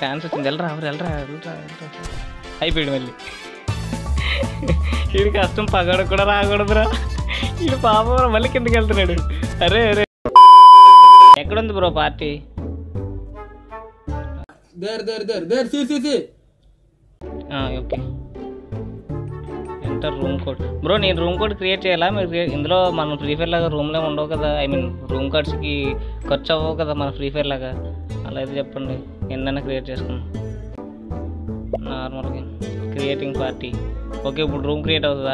Chance వచ్చింది. వెళ్ళరా వెళ్ళరా వెళ్ళరా వెళ్ళరా అయిపోయాడు మళ్ళీ. ఇది కష్టం పగడ కూడా రాకూడదురా. ఇది పాపం మళ్ళీ కిందకి వెళ్తున్నాడు. అరే అరే ఎక్కడుంది bro party? Okay enter room code bro. నేను రూమ్ కోడ్ క్రియేట్ చేయాలా? మీరు ఇందులో మనం ఫ్రీ ఫైర్ లాగా రూమ్లో ఉండవు కదా, ఐ మీన్ రూమ్ కార్డ్స్కి ఖర్చు అవ్వవు కదా మన ఫ్రీ ఫైర్ లాగా. అలా అయితే చెప్పండి, ఎన్నైనా క్రియేట్ చేసుకున్నాం నార్మల్గా. Creating party okay. ఇప్పుడు రూమ్ క్రియేట్ అవుతుందా?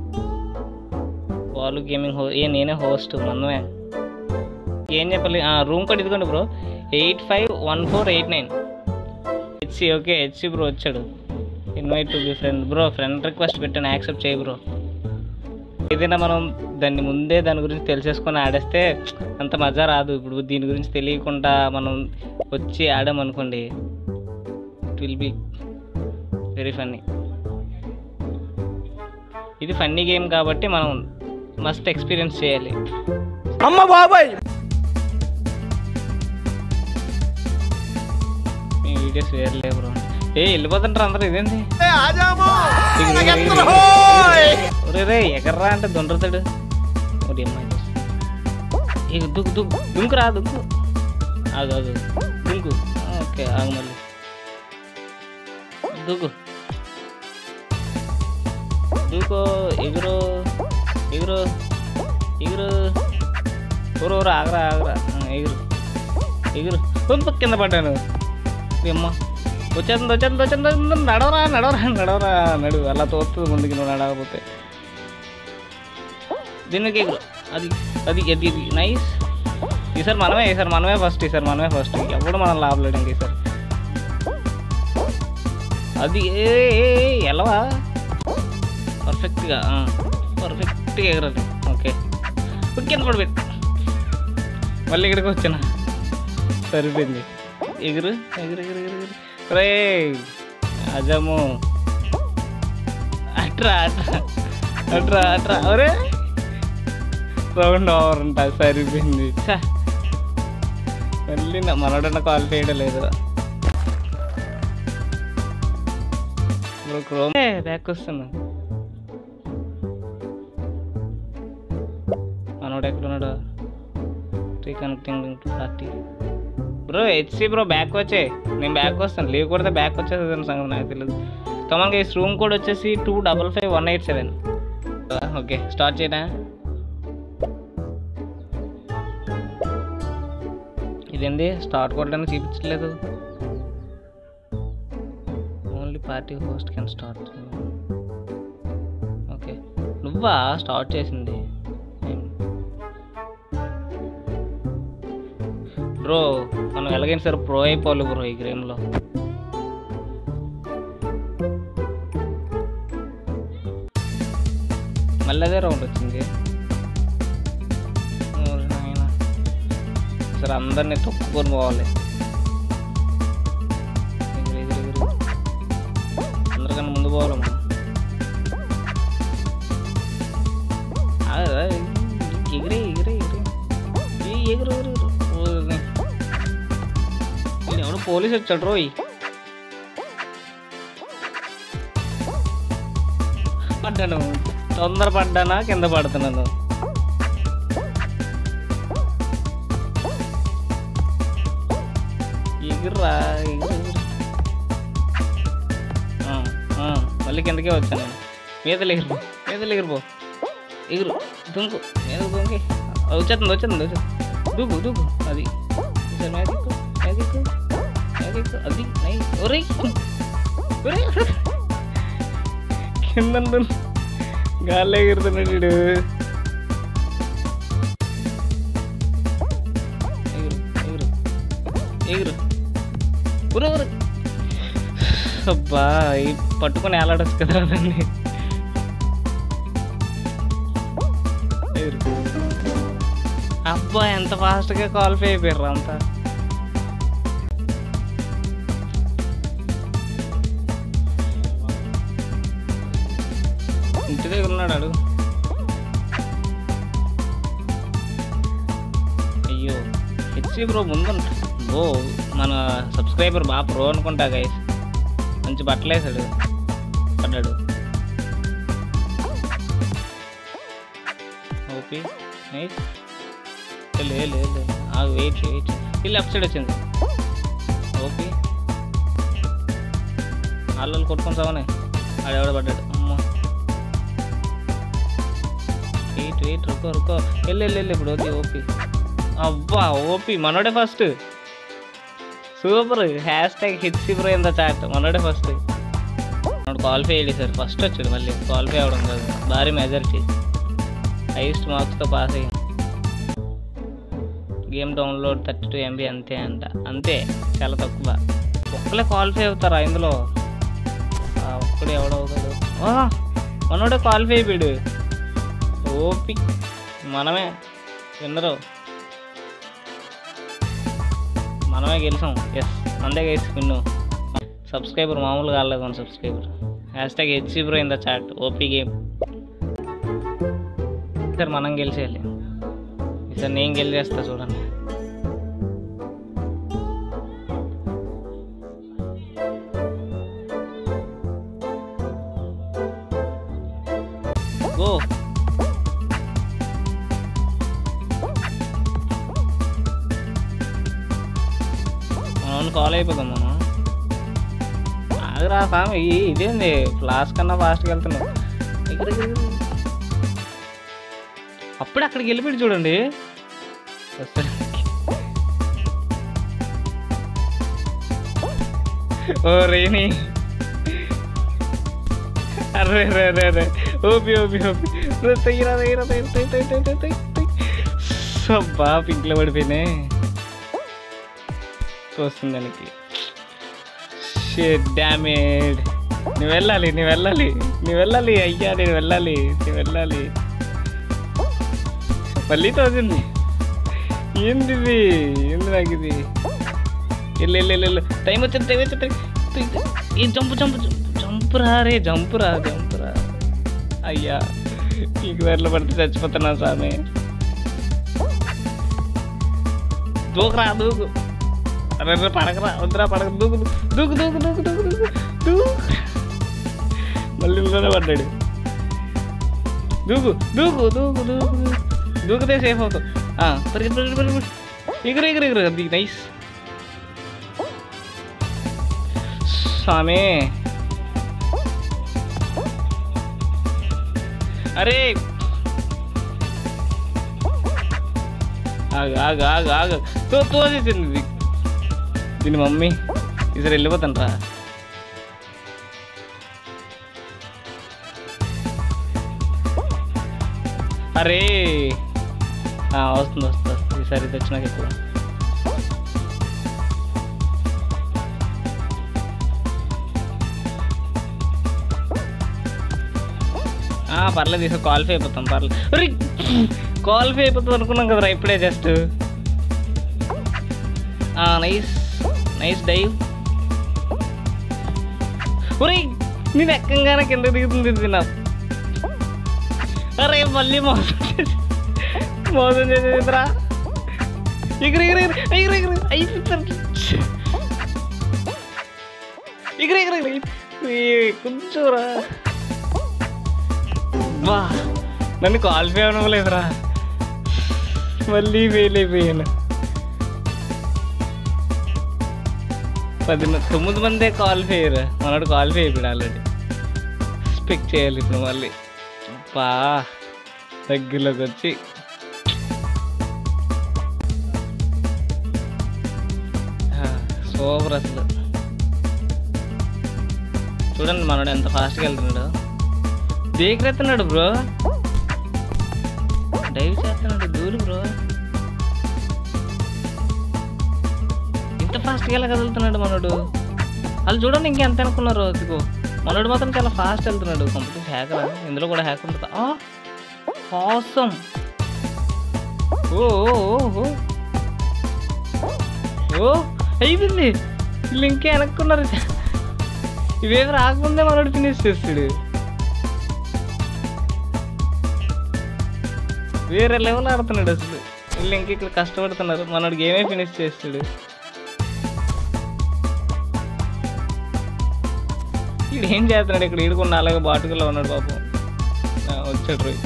వాళ్ళు గేమింగ్ నేనే హోస్ట్ మనమే. ఏం చెప్పాలి? రూమ్ కోడ్ ఇదిగోండి bro, 851489 H C. Okay H C bro వచ్చాడు. Invite to be friend bro. Friend request పెట్టాను, యాక్సెప్ట్ చేయి బ్రో. ఏదైనా మనం దాన్ని ముందే దాని గురించి తెలిసేసుకొని ఆడేస్తే అంత మజా రాదు. ఇప్పుడు దీని గురించి తెలియకుండా మనం వచ్చి ఆడామనుకోండి, it will be very funny. ఇది ఫన్నీ గేమ్ కాబట్టి మనం మస్ట్ ఎక్స్పీరియన్స్ చేయాలి. అమ్మ బాబాయ్ మీ వీడియోస్ వేరలే బ్రో. వెళ్ళిపోతుంటారు అందరూ. ఇదేంటి రే ఎగర్రా అంటే దొండతాడు. దుక్కు దుక్కు దుంకు రా దుక్కు. ఆగు ఆగు దుంకు. ఓకే ఆగు మళ్ళీ దూకు దూకో. ఎగురు ఎగురు ఎగురు. ఊరు ఆగరా ఆగరా. ఎగురు ఎగురు. కొంత కింద పడ్డాను. అమ్మ వచ్చేస్తుంది వచ్చేస్తుంది వచ్చేస్తుంది. నడవరా నడవరా నడవరా నడు. అలా తోస్తుంది ముందుకి నువ్వు నడవకపోతే. దీనికి ఎగురు. అది అది అది ఇది నైస్. ఈసారి మనమే ఫస్ట్. ఈసారి మనమే ఫస్ట్. ఎప్పుడు మనం లాభలేడు ఇంక ఈసారి. అది ఎలవా పర్ఫెక్ట్గా ఎగరాలి. ఓకే కింద పడిపెట్టు. మళ్ళీ ఇక్కడికి వచ్చాను, సరిపోయింది. ఎగురు ఎగురు ఎగురు ఎగురు. రే అజము అట్రా అట్రా అట్రా అట్రా. అరే రౌండ్ ఓవర్ అంట. సరిపోయింది. మళ్ళీ మనోడన్నా కాల్ చేయడం లేదు. క్రోమ్ బ్యాక్ వస్తున్నా. మనోడు ఎక్కడున్నాడు? Reconnecting to party bro. HC bro back వచ్చే. నేను బ్యాక్ వస్తాను. లీవ్ కొడితే బ్యాక్ వచ్చేస్తుంది సంగతి నాకు తెలియదు. కమాన్ గైస్, రూమ్ కోడ్ వచ్చేసి 255187. ఓకే స్టార్ట్ చేయనా? ఇదేంది స్టార్ట్ కొట్టడానికి చూపించట్లేదు. Only party host can start. Okay నువ్వా స్టార్ట్ చేసింది బ్రో? మనం ఎలాగైనా సరే ప్రో అయిపోవాలి బ్రో ఈ గేమ్లో. మళ్ళీ అదే రౌండ్ వచ్చింది. సరే అందరినీ తొక్కుకొని పోవాలి. అందరికన్నా ముందు పోవాలి మనం. ఎగిరే ఎగిరే ఎగిరే ఎగురు ఎగురు. ఎవడు పోలీసు వచ్చాడు రోయ్. పడ్డాను, తొందర పడ్డానా కింద పడుతున్నాను. ఎగుర్రా ఎగురు ఎగురు. మళ్ళీ కిందకే వచ్చాను నేను. మీదలు ఎగురు మీదలు ఎగురుపో. ఎగురు దుంకు మీద దుంకి. వచ్చేస్తుంది వచ్చేస్తుంది వచ్చేస్తుంది. దూకు దూకు. అది మ్యాజిక్ మ్యాజిక్ మ్యాజిక్. అది నై. ఒరే ఒరే కింద గాల్లో ఎగురుతున్నాడు వీడు. ఎగురు ఎగురు ఎగురు. ఊరు ఊరు. అబ్బా పట్టుకొని ఏలాడచ్చు కదా దాన్ని. అబ్బా ఎంత ఫాస్ట్గా క్వాలిఫై అయిపోయారు అంతా. ఇంటి దగ్గర ఉన్నాడు. అయ్యో హెచ్సి బ్రో ముందు బ్రో మన సబ్స్క్రైబర్ బాగా ప్రో అనుకుంటా గైస్. మంచి బట్టలు వేసాడు, పడ్డాడు. OP nice. లేదు వెయిట్ ఈ లెఫ్ట్ సైడ్ వచ్చింది. ఓపీ వాళ్ళు కొట్టుకొని సావనే. ఆడెవడ పడ్డాడు. అమ్మ వెయిట్ రుకో వెళ్ళి ఇప్పుడు ఓకే. ఓపీ అబ్బా ఓపీ మనోడే first. Super. #HC Pro in the chat. మనోడే ఫస్ట్. మనోడు క్వాలిఫై అయ్యాడు సార్. ఫస్ట్ వచ్చాడు. మళ్ళీ క్వాలిఫై అవ్వడం కాదు, భారీ మెజారిటీ, హైయెస్ట్ మార్క్స్తో పాస్ అయ్యింది. గేమ్ డౌన్లోడ్ 32 MB అంతే అంట. అంతే, చాలా తక్కువ. ఒక్కలే క్వాలిఫై అవుతారా ఇందులో? ఒక్కడే ఎవడవుతాడు? మనోడే క్వాలిఫై అయిపోయాడు. ఓపి మనమే విన్నరు, మనమే గెలిచాం. ఎస్ మందే గైస్ విన్ను. సబ్స్క్రైబర్ మామూలుగా కాలేదు మన subscriber. #HC Pro in the chat. OP game. Sir మనం గెలిచేయాలి. ఈసారి నేను గెలిచేస్తా చూడండి. గో. మనం ఫాలో అయిపోతాం మనం. ఆగరా స్వామి, ఇదేంది ఫ్లాష్ కన్నా ఫాస్ట్గా వెళ్తున్నావు. అప్పుడే అక్కడికి వెళ్ళిపోయి చూడండి. ఓ రేని, అరే ఓపి తయ్యరా బా పింక్లో పడిపోయినాయి. వస్తుంది దానికి. Shit damage. నువ్వు వెళ్ళాలి అయ్యా, నేను వెళ్ళాలి. మళ్ళీ తోసింది. ఏంది నాకు ఇది? వెళ్ళు. టైం వచ్చింది. ఈ జంపురా. అయ్యా నీకు దారిలో పడితే చచ్చిపోతున్నా సామె. దూకు. అరే పడకరా, వద్దురా పడక. దూకు. మళ్ళీ ఇంట్లోనే పడ్డాడు. దూకితే సేఫ్ అవుతావు. ఎగురు. అది నైస్ స్వామి. అరే ఆగు తోసేసింది దీని మమ్మీ. ఈసారి వెళ్ళిపోతాను రా. అరే వస్తుంది. ఈసారి ఇది వచ్చినాక ఎక్కువ. పర్లేదు, ఈసారి క్వాలిఫై అయిపోతాం. పర్లేదు. క్వాలిఫై అయిపోతుంది అనుకున్నాం కదరా ఇప్పుడే జస్ట్. Nice dive. నేను ఎక్కంగానే కింద దిగుతుంది తిన్నా. అరే మళ్ళీ మోసం చేసేదిరా. ఎగిరి కొంచెంరా. వా నన్ను క్వాలిఫై అవ్వలేదురా. మళ్ళీ ఫెయిల్ అయిపోయాను. 9 మందే క్వాలిఫై అయ్యారు. మనోడు క్వాలిఫై అయిపోయాడు ఆల్రెడీ. స్పెక్ట్ చేయాలి ఇప్పుడు మళ్ళీ. దగ్గరలోకి వచ్చి సూపర్. అసలు చూడండి మనోడు ఎంత ఫాస్ట్గా వెళ్తున్నాడు. దేకెత్తున్నాడు బ్రో, డైవ్ చేస్తున్నాడు. దూరు బ్రో, ఇంత ఫాస్ట్గా ఎలా కదులుతున్నాడు మనోడు. వాళ్ళు చూడండి ఇంకెంత అనుకున్నారు. అదిగో మనోడు మాత్రం చాలా ఫాస్ట్ వెళ్తున్నాడు. కంప్లీట్ హ్యాకరా. ఇందులో కూడా హ్యాక్ ఉంటుంది. ఆసమ్. ఓ అయిపోయింది. వీళ్ళు ఇంకా వెనక్కున్నారు. ఇవేమి రాకముందే మనోడు ఫినిష్ చేస్తాడు. వేరే లెవెల్ ఆడుతున్నాడు అసలు. వీళ్ళు ఇంక ఇక్కడ కష్టపడుతున్నారు. మనోడికి ఏమే ఫినిష్ చేస్తాడు. వీడు ఏం చేస్తున్నాడు ఇక్కడ? ఈడుకున్న అలాగే బాటుకల్లో ఉన్నాడు పాపం. వచ్చాడు రోయ్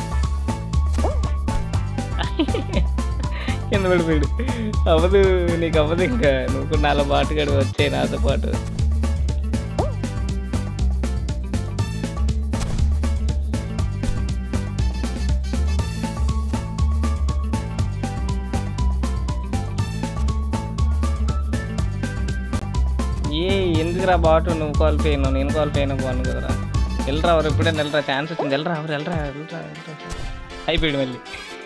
కింద పడిపోయాడు. అవ్వదు, నీకు అవ్వదు, ఇంకా నువ్వు కూడా నాలో బాటుగాడు వచ్చాయి నాతో పాటు. ఎందుకురా బాటు? నువ్వు క్వాలిఫై అయినావు, నేను క్వాలిఫై అయినా బాగున్నాను కదరా. వెళ్ళరా ఎవరు, ఎప్పుడైనా వెళ్ళరా, ఛాన్స్ వచ్చింది. వెళ్ళరా ఎవరు, వెళ్ళరా వెళ్ళరా వెళ్ళరా. అయిపోయాడు మళ్ళీ.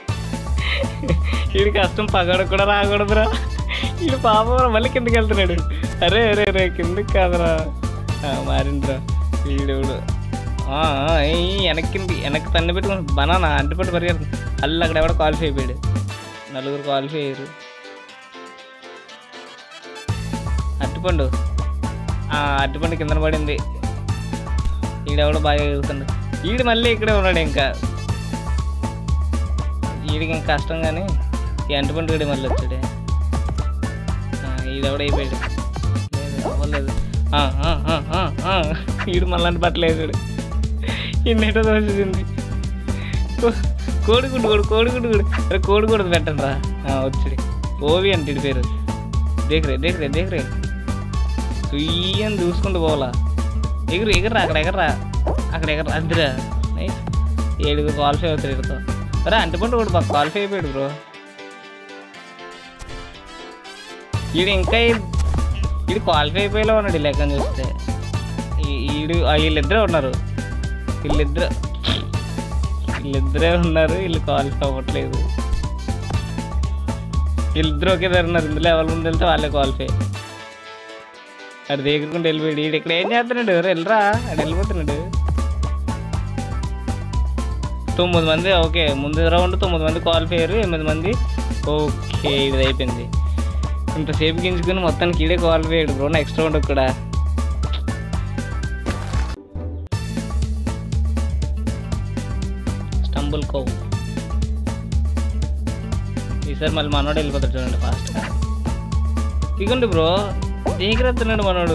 వీడి కష్టం పగడ కూడా రాకూడదురా. వీడు పాపం మళ్ళీ కిందకి వెళ్తున్నాడు. అరే అరే అరే కిందకి కాదురా, మారిండ్రా వీడెవడు. వెనక్కి తన్ని పెట్టుకుని బనానా అంటిపట్టు పరిగెడుతుంది. అల్లు అక్కడ ఎవడో క్వాలిఫై అయిపోయాడు. 4 క్వాలిఫై అయ్యారు. అట్టిపండు అట్టిపండు కింద పడింది. ఈడెవడో బాగా ఎగురుతుండు. ఈడు మళ్ళీ ఇక్కడే ఉన్నాడు. ఇంకా వీడికి ఇంకా కష్టం, కానీ ఈ అంటిపండు గడి మళ్ళీ వచ్చాడే. ఈడెవడ అయిపోయాడు. అవ్వలేదు. ఈడు మళ్ళీ పట్టలేదు. ఇన్నేటో దోసింది. కోడిగుడ్డు అరే కోడిగుడ్డు పెట్టండి రా. వచ్చాడు ఓవి అంటే ఇడి పేరు. దేకరే సుయ్యని చూసుకుంటూ పోవాలా. ఎగర్రా అక్కడ ఎగర్రా అదిరా. 7 క్వాలిఫై అవుతాడు ఇక్కడతో. అరే అంటిపండు కూడా బాగా క్వాలిఫై అయిపోయాడు బ్రో. ఈడు క్వాలిఫై అయిపోయేలా ఉన్నాడు లెక్కని చూస్తే. వీళ్ళిద్దరే ఉన్నారు. వీళ్ళిద్దరే ఉన్నారు. వీళ్ళు క్వాలిఫై అవ్వట్లేదు. వీళ్ళిద్దరు ఒకే దగ్గర ఉన్నారు. ఇందులో ఎవరి ముందు వెళ్తే వాళ్ళే క్వాలిఫై. అటు దగ్గరకుంటూ వెళ్ళిపోయాడు. వీడు ఇక్కడ ఏం చేస్తున్నాడు? వెళ్ళరా అటు వెళ్ళిపోతున్నాడు. 9 మంది ఓకే. ముందు రౌండ్ 9 మంది క్వాలిఫై అయ్యారు. 8 మంది ఓకే. ఇది అయిపోయింది. ఇంతసేపు గింజుకుని మొత్తానికి ఈడే క్వాలిఫై అయ్యాడు బ్రో. నెక్స్ట్ రౌండ్ కూడా స్టంబుల్ కోవ్. ఈసారి మళ్ళీ మనోడు వెళ్ళిపోతాడు చూడండి ఫాస్ట్గా. ఇగోండి బ్రో ఎగురెత్తున్నాడు మనోడు.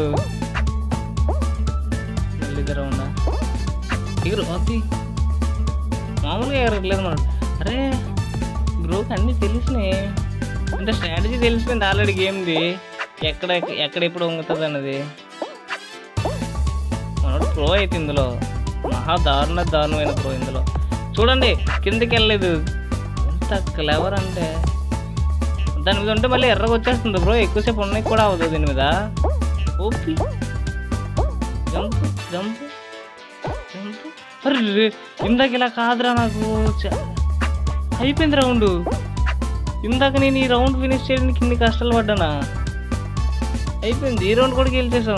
మళ్ళీ ఇద్దరు రౌండా ఎగురు అది మామూలుగా ఎగరట్లేదు మనోడు. అరే బ్రోకి అన్నీ తెలిసినాయి అంటే స్ట్రాటజీ తెలిసిపోయింది ఆల్రెడీ గేమ్ది. ఎక్కడ ఎప్పుడు వంగుతుంది అన్నది. మనోడు ప్రో అయితే ఇందులో మహా దారుణమైన ప్రో ఇందులో. చూడండి కిందకి వెళ్ళలేదు. ఎంత క్లెవర్ అంటే దాని మీద ఉంటే మళ్ళీ ఎర్రగా వచ్చేస్తుంది బ్రో. ఎక్కువసేపు ఉన్నాయి కూడా అవ్వదు దీని మీద. OP jump. అరే ఇందాక ఇలా కాదురా, నాకు అయిపోయింది రౌండ్. ఇందాక నేను ఈ రౌండ్ ఫినిష్ చేయడానికి ఇన్ని కష్టాలు పడ్డానా. అయిపోయింది. ఈ రౌండ్ కూడా గెలిచేసాం.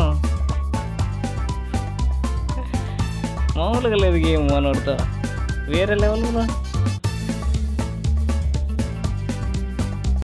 మామూలుగా లేదు గేమ్ మనోడితో. వేరే లెవెల్ బ్రో.